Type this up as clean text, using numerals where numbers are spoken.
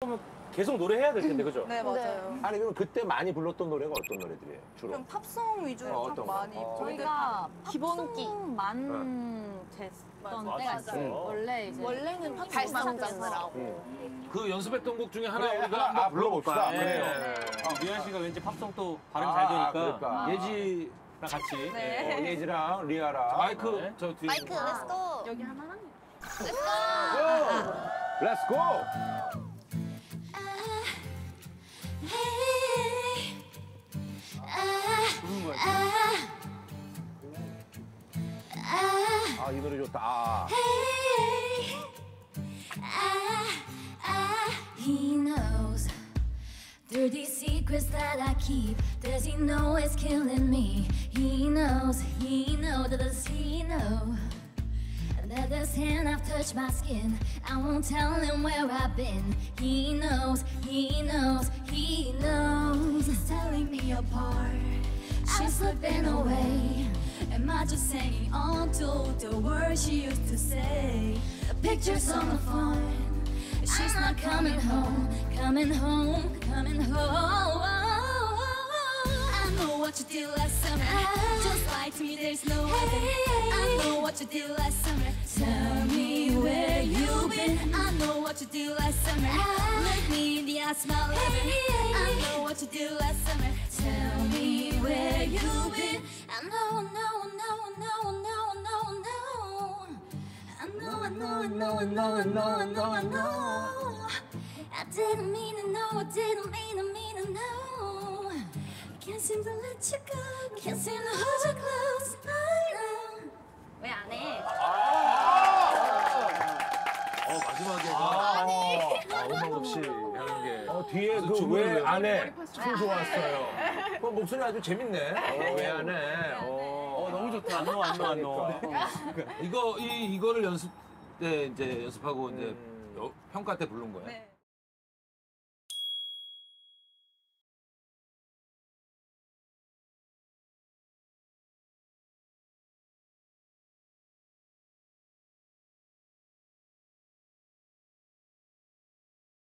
계속 노래해야 될 텐데, 그죠? 네, 맞아요. 아니 그럼 그때 많이 불렀던 노래가 어떤 노래들이에요? 주로? 그럼 팝송 위주로 어떤 좀 거? 많이 저희가 기본기. 팝송만 됐던 맞아. 때가 맞아. 있어요. 원래 이제 원래는 팝송 발성 장르라고. 그 연습했던 곡 중에 하나 그래, 우리가 하나 한번 불러볼까? 불러봅시다. 그래요. 미연 씨가 왠지 팝송 또 발음 잘 되니까 그러니까. 예지랑 같이 네. 예지랑 리아랑 마이크 네. 저 뒤에 마이크, 렛츠고. 여기 하나랑 Let's go! 부르는 거야. 아, 이 노래 좋다. He knows dirty secrets that I keep. Does he know it's killing me? He knows, does he know that this hand I've touched my skin? I won't tell him where I've been. He knows, he's telling me apart. She's slipping away. Am I just hanging on to the words she used to say? Pictures on the phone. She's not coming home. I know what you did last summer. Just lie to me, there's no other. I know what you did last summer. Tell me where you've been. I know what you did last summer. Look me in the eyes, my lover. I know what you did last summer. Tell me where you've been. I know. I didn't mean to know, I didn't mean to know. I can't seem to let you go, can't seem to hold you close. I know. 왜 안 해? 마지막에 음악 없이 하는 게 뒤에 그 주문을 왜 외워. 안 해? 참 좋았어요. 그 목소리 아주 재밌네. 왜 안 해? 너무 좋다. 안 넣어. 이거를 연습 때 이제 연습하고 이제 평가 때 부른 거예요. 네.